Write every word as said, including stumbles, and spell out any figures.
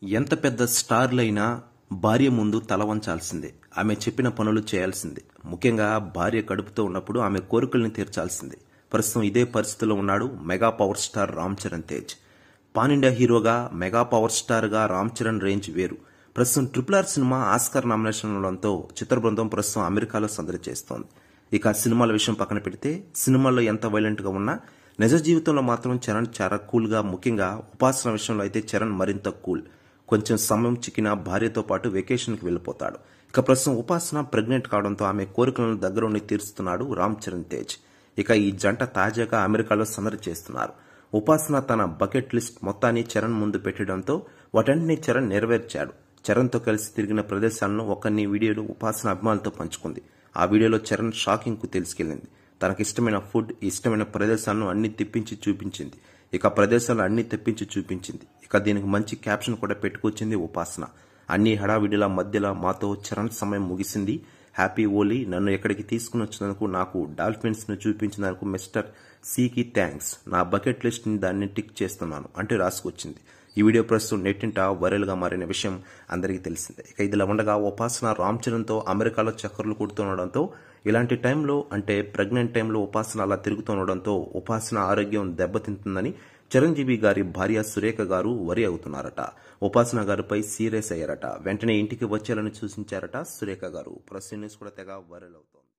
ఎంత పెద్ద స్టార్లైనా భార్య ముందు తల వంచాల్సిందే. ఆమె చెప్పిన పనులు చేయాల్సిందే. ముఖ్యంగా భార్య కడుపుతో ఉన్నప్పుడు ఆమె కోరికల్ని తీర్చాల్సిందే. ప్రస్తుతం ఇదే పరిస్థితిలో ఉన్నాడు mega power star Ram Charan Tej. Pan India హీరోగా మెగా పవర్ స్టార్ గా రామ్ చరణ్ రేంజ్ వేరు. ప్రస్తుతం ట్రిపుల్ ఆర్ సినిమా ఆస్కార్ నామినేషన్ ఉండడంతో చిత్ర బృందం ప్రస్తుతం అమెరికాలో సందడి చేస్తోంది. ఇక సినిమాల విషయం పక్కన పెడితే సినిమాల్లో ఎంత వైలెంట్ గా ఉన్నా నిజ జీవితంలో మాత్రం చరణ్ చాలా కూల్ గా, ముఖ్యంగా ఉపాసన విషయంలో అయితే చరణ్ మరింత కూల్. కొంచెం సమయం చిక్కినా భార్యతో పాటు వెకేషన్ కి వెళ్లిపోతాడు. ఇక ప్రస్తుతం ఉపాసన ప్రెగ్నెంట్ కావడంతో ఆమె కోరికలను దగ్గరుండి తీరుస్తున్నాడు రామ్ చరణ్ తేజ్. ఇక ఈ జంట తాజాగా అమెరికాలో సందడి చేస్తున్నారు. ఉపాసన తన బకెట్ లిస్ట్ మొత్తాన్ని చరణ్ ముందు పెట్టడంతో వాటన్నిటిని చరణ్ నెరవేర్చాడు. చరణ్ తో కలిసి తిరిగిన ప్రదేశాలను ఒక్కన్ని వీడియోలు ఉపాసన అభిమానులతో పంచుకుంది. ఆ వీడియోలో చరణ్ షాకింగ్ కు తెలుసుకెళ్లింది. తనకిష్టమైన ఫుడ్, ఇష్టమైన ప్రదేశాలను అన్ని తెప్పించి చూపించింది. ఇక ప్రదేశాలు అన్ని తెప్పించి చూపించింది. ఇక దీనికి మంచి క్యాప్షన్ కూడా పెట్టుకొచ్చింది ఉపాసన. అన్ని హడావిడిల మధ్యలో మాతో చరణ్ సమయం ముగిసింది. Happy Ollie. నన్ను ఎక్కడికి తీసుకుని వచ్చినందుకు, నాకు డాల్ఫిన్స్ ను చూపించినందుకు మిస్టర్ సికి థ్యాంక్స్. నా బకెట్ లిస్ట్ ని దాన్ని టిక్ చేస్తున్నాను అంటూ రాసుకొచ్చింది. ఈ వీడియో ప్రస్తుతం నెట్టింట వైరల్ గా మారిన విషయం అందరికీ తెలిసిందే. ఇక ఇదిలా ఉండగా ఉపాసన రామ్ చరణ్ తో అమెరికాలో చక్కర్లు కొడుతుండడంతో, ఇలాంటి టైంలో అంటే ప్రెగ్నెంట్ టైంలో ఉపాసన అలా తిరుగుతుండడంతో ఉపాసన ఆరోగ్యం దెబ్బతింటుందని చిరంజీవి గారి భార్య సురేఖ గారు వరి అవుతున్నారట. ఉపాసన గారిపై సీరియస్ అయ్యారట. వెంటనే ఇంటికి వచ్చేయాలని సూచించారట సురేఖ గారు. ప్రస్తుతం న్యూస్ కూడా తెగ వైరల్ అవుతుంది.